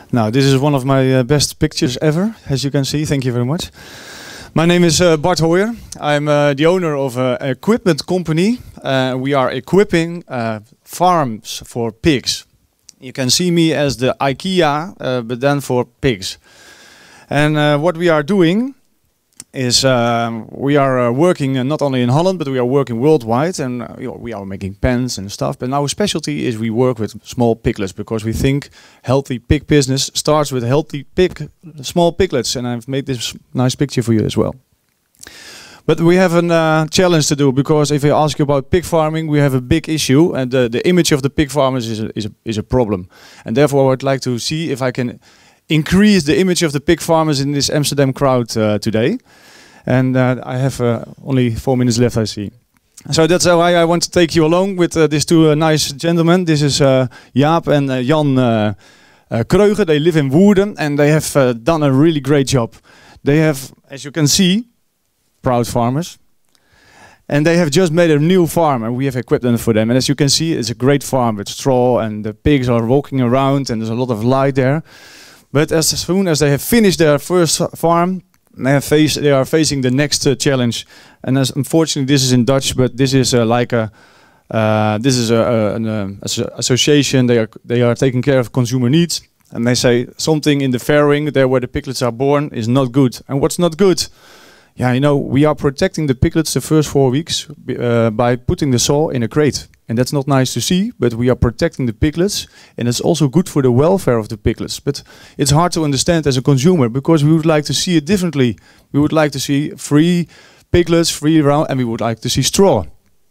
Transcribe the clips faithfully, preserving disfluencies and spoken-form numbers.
Now, this is one of my uh, best pictures ever, as you can see. Thank you very much. My name is uh, Bart Hoyer. I'm uh, the owner of an equipment company. Uh, we are equipping uh, farms for pigs. You can see me as the IKEA, uh, but then for pigs. And uh, what we are doing is uh, we are uh, working uh, not only in Holland, but we are working worldwide, and uh, you know, we are making pens and stuff. But our specialty is we work with small piglets, because we think healthy pig business starts with healthy pig, small piglets. And I've made this nice picture for you as well. But we have a uh, challenge to do, because if I ask you about pig farming, we have a big issue, and uh, the image of the pig farmers is a, is a, is a problem. And therefore I would like to see if I can increase the image of the pig farmers in this Amsterdam crowd uh, today. And uh, I have uh, only four minutes left, I see. So that's why I want to take you along with uh, these two uh, nice gentlemen. This is uh, Jaap and uh, Jan uh, uh, Kreuger. They live in Woerden, and they have uh, done a really great job. They have, as you can see, proud farmers. And they have just made a new farm, and we have equipped them for them. And as you can see, it's a great farm with straw, and the pigs are walking around, and there's a lot of light there. But as soon as they have finished their first farm, they, have face, they are facing the next uh, challenge. And as unfortunately, this is in Dutch, but this is uh, like a uh, this is a, a, an uh, association. They are they are taking care of consumer needs, and they say something in the fairing there where the piglets are born is not good. And what's not good? Yeah, you know, we are protecting the piglets the first four weeks uh, by putting the sow in a crate. And that's not nice to see, but we are protecting the piglets, and it's also good for the welfare of the piglets. But it's hard to understand as a consumer, because we would like to see it differently. We would like to see free piglets, free round, and we would like to see straw.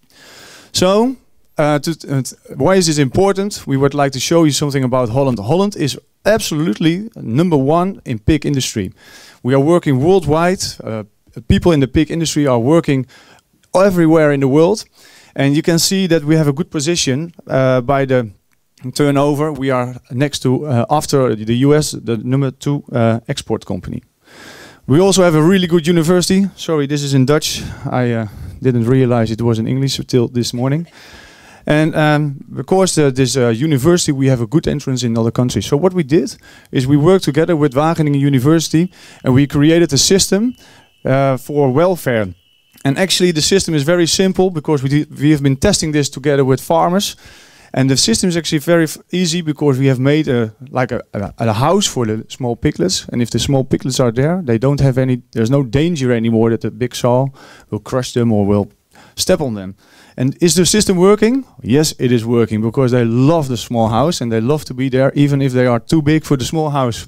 So, uh, to, uh, why is this important? We would like to show you something about Holland. Holland is absolutely number one in pig industry. We are working worldwide. Uh, people in the pig industry are working everywhere in the world. And you can see that we have a good position uh, by the turnover. We are next to, uh, after the U S, the number two uh, export company. We also have a really good university. Sorry, this is in Dutch. I uh, didn't realize it was in English until this morning. And um, because uh, this uh, university, we have a good entrance in other countries. So what we did is we worked together with Wageningen University, and we created a system uh, for welfare. And actually the system is very simple, because we, we have been testing this together with farmers. And the system is actually very f easy, because we have made a, like a, a, a house for the small piglets. And if the small piglets are there, they don't have any, there's no danger anymore that the big saw will crush them or will step on them. And is the system working? Yes, it is working, because they love the small house, and they love to be there even if they are too big for the small house.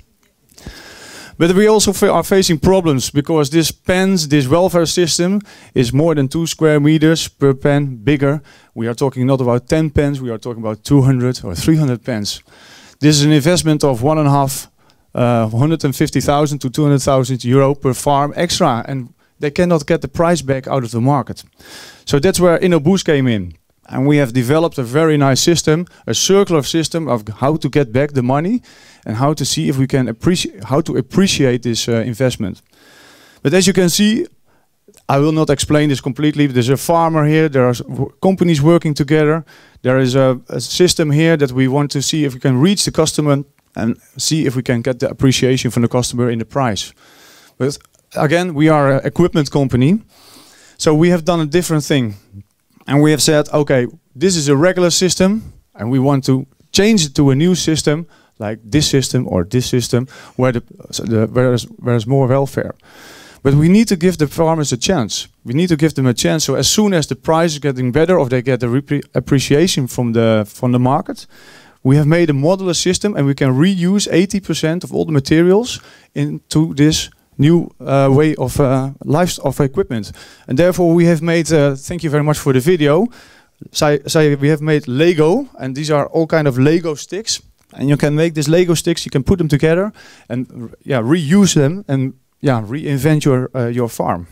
But we also fa are facing problems, because this pens, this welfare system is more than two square meters per pen bigger. We are talking not about ten pens, we are talking about two hundred or three hundred pens. This is an investment of one and a half, uh, one hundred fifty thousand to two hundred thousand euro per farm extra, and they cannot get the price back out of the market. So that's where InnoBoost came in. And we have developed a very nice system, a circular system of how to get back the money and how to see if we can appreciate, how to appreciate this uh, investment. But as you can see, I will not explain this completely. There's a farmer here, there are companies working together. There is a, a system here that we want to see if we can reach the customer and see if we can get the appreciation from the customer in the price. But again, we are an equipment company, so we have done a different thing. And we have said, okay, this is a regular system, and we want to change it to a new system, like this system or this system, where, the, the, where, there's, where there's more welfare. But we need to give the farmers a chance. We need to give them a chance. So as soon as the price is getting better, or they get the appreciation from the, from the market, we have made a modular system, and we can reuse eighty percent of all the materials into this new uh, way of uh, life of equipment. And therefore we have made, uh, thank you very much for the video, so, so we have made Lego, and these are all kind of Lego sticks, and you can make these Lego sticks, you can put them together and yeah, reuse them and yeah, reinvent your, uh, your farm.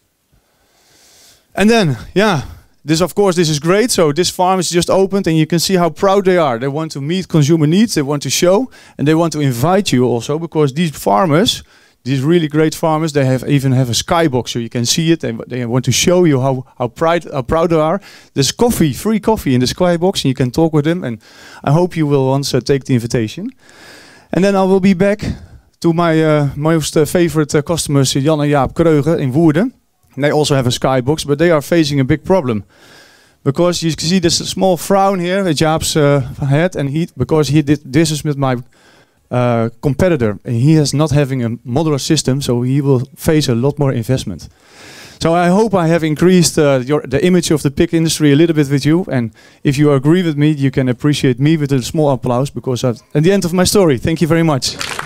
And then, yeah, this of course, this is great. So this farm is just opened, and you can see how proud they are. They want to meet consumer needs, they want to show, and they want to invite you also, because these farmers, these really great farmers, they have even have a skybox, so you can see it. They, they want to show you how how proud how proud they are. There's coffee, free coffee in the skybox, and you can talk with them. And I hope you will once uh, take the invitation. And then I will be back to my uh, most uh, favorite uh, customers, Jan and Jaap Kreugen in Woerden. They also have a Skybox, but they are facing a big problem. Because you see this small frown here at Jaap's uh, head, and he, because he did this is with my uh, competitor, and he is not having a modular system, so he will face a lot more investment. So I hope I have increased uh, your, the image of the pig industry a little bit with you, and if you agree with me, you can appreciate me with a small applause, because I'm at the end of my story. Thank you very much.